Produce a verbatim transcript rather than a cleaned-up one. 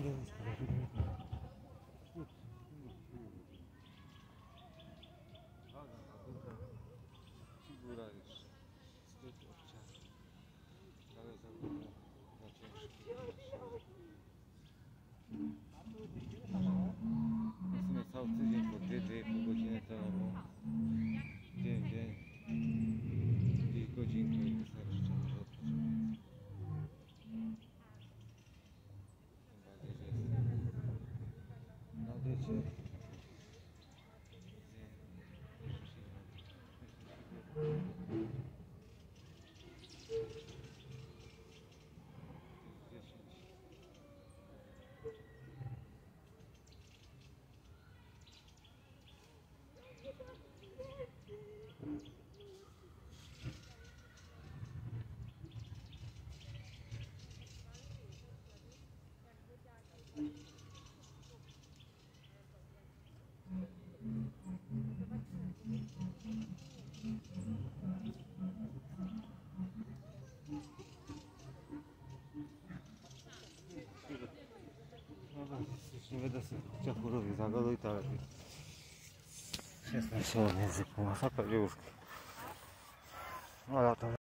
Figura jeszcze zbyt obciążona, ale za, za ciężki na siłę. W sumie cały tydzień po dwie do pół godziny temu. Dzień, dzień. Dwie godzinki i wystarczy, żeby odpocząć. Tym bardziej, że jest na diecie. Nie będę sobie ciachurowi zagaduj, to lepiej. Jestem siłą języku, masakra już. No lato.